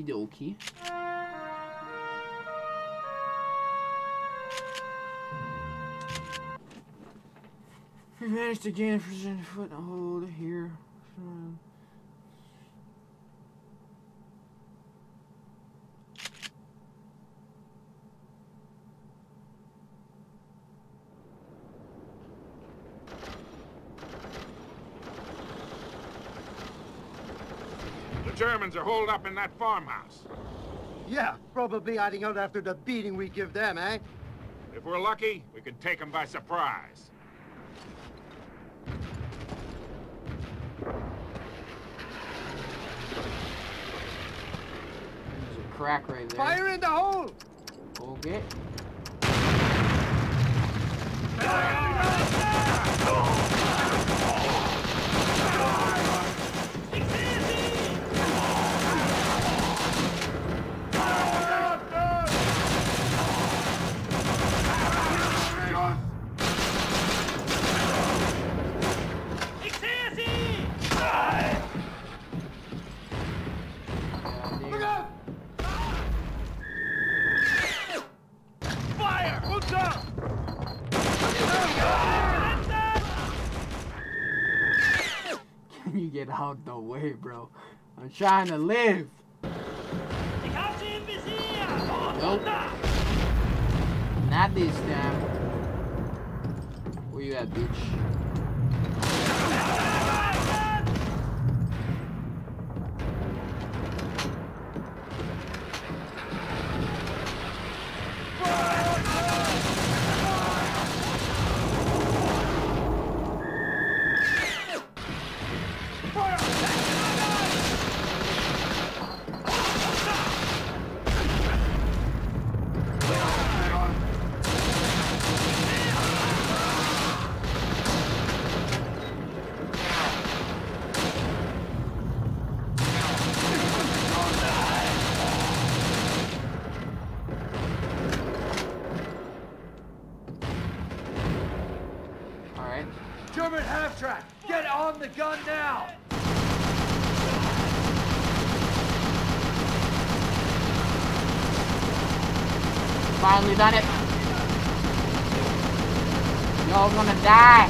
Okie dokie. We managed to gain a foothold here. The Germans are holed up in that farmhouse. Yeah, probably hiding out after the beating we give them, eh? If we're lucky, we can take them by surprise. There's a crack right there. Fire in the hole! Okay. Can you get out the way, bro? I'm trying to live. Nope. Not this time. Where you at, bitch? German half-track! Get on the gun now! Finally done it. Y'all gonna die.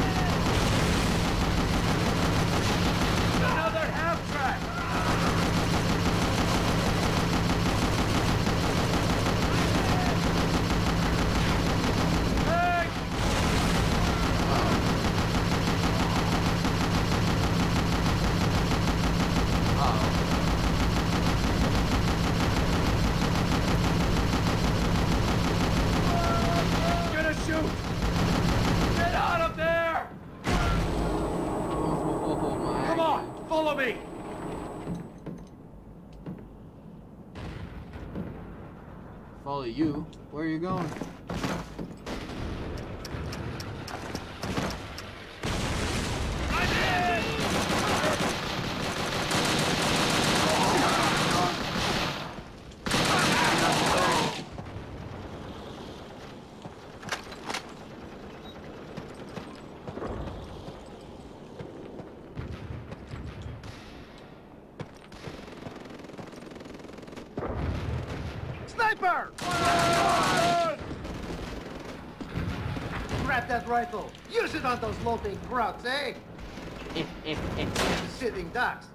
Another half-track! Follow you? Where are you going? Sniper! Grab that rifle. Use it on those loping crowds, eh? Sitting ducks.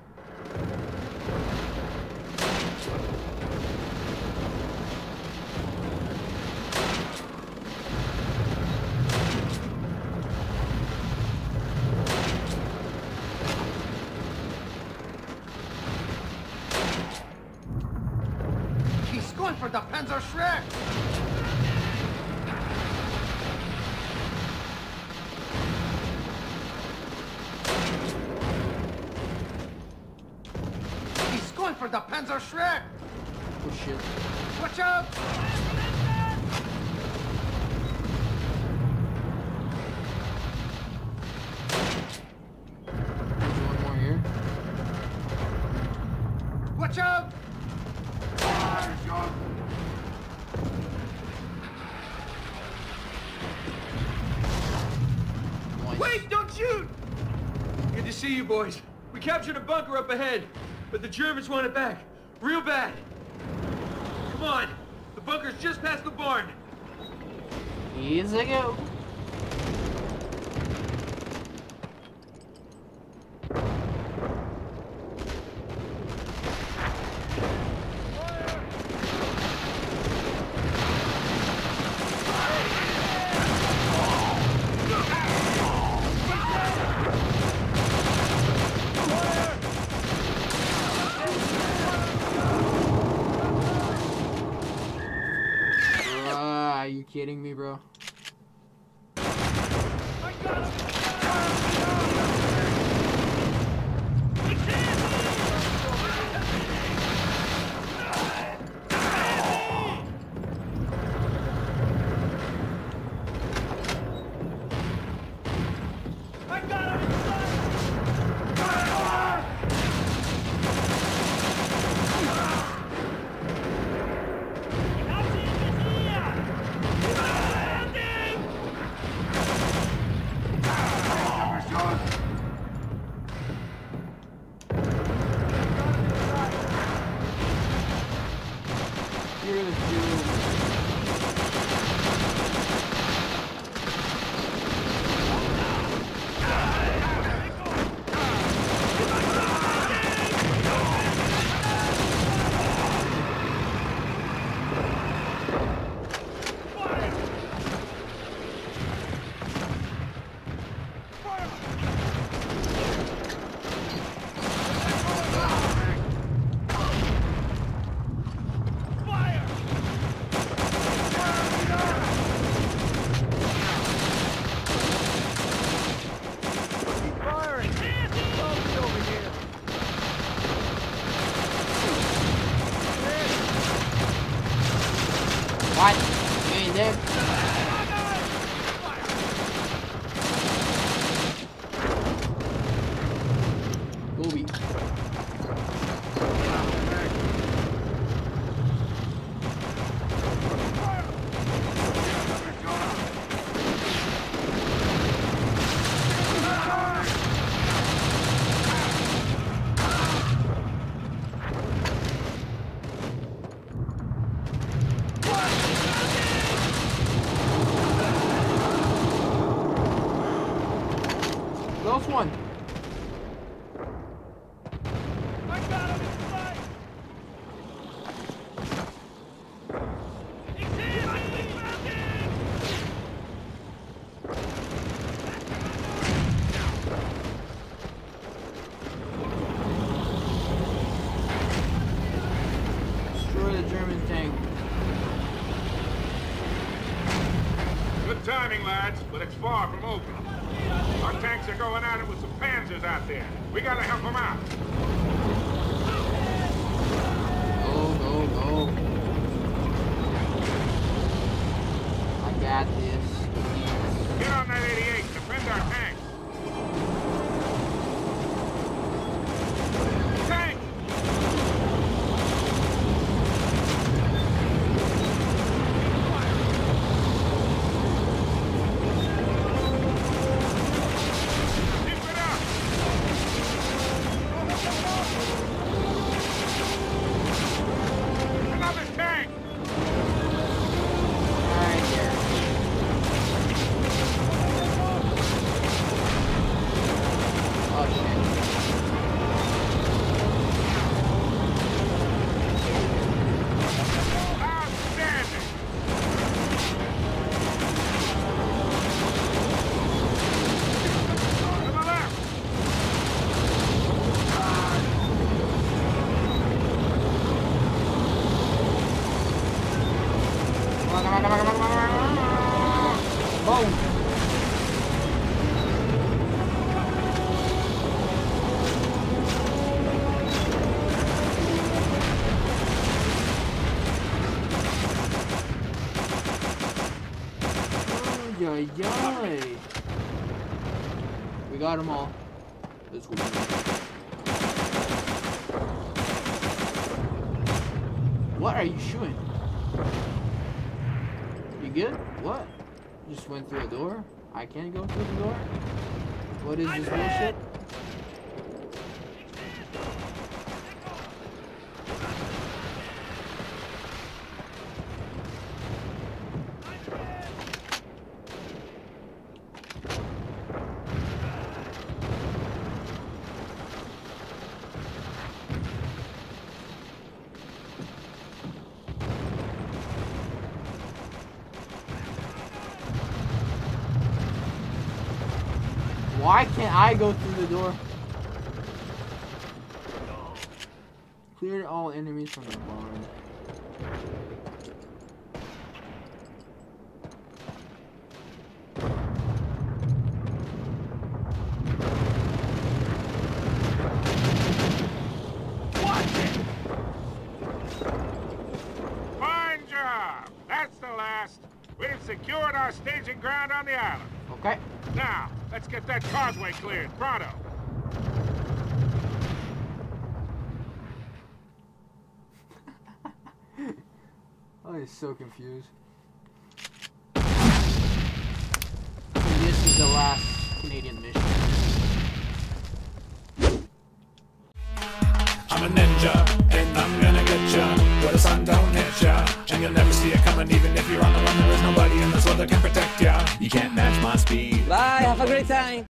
He's going for the Panzer Schreck! For the Panzer Schreck! Oh shit. Watch out! There's one more here. Watch out! Nice. Wait! Don't shoot! Good to see you, boys. We captured a bunker up ahead, but the Germans want it back. Real bad. Come on. The bunker's just past the barn. Here's I go. Are you kidding me, bro? What? You ain't there? Booby. Close one. I got him in sight. Destroy the German tank. Good timing, lads, but it's far from over. Our tanks are going at it with some panzers out there. We gotta help them out. Go, go, go. I got this. Get on that 88, defend our tanks. Tank! Yay! We got them all. Let's go. What are you shooting? You good? What? You just went through a door? I can't go through the door? What is this bullshit? Why can't I go through the door? Cleared all enemies from the barn. Watch it! Fine job! That's the last. We've secured our staging ground on the island. Okay. Now, let's get that causeway cleared. Pronto. Oh, he's so confused. This is the last Canadian mission. I'm a ninja, and I'm gonna get ya where the sun don't hit ya, and you'll never see it coming. Even if you're on the run, there is nobody in this world that can protect ya. You can't match my speed. Bye, have a great time.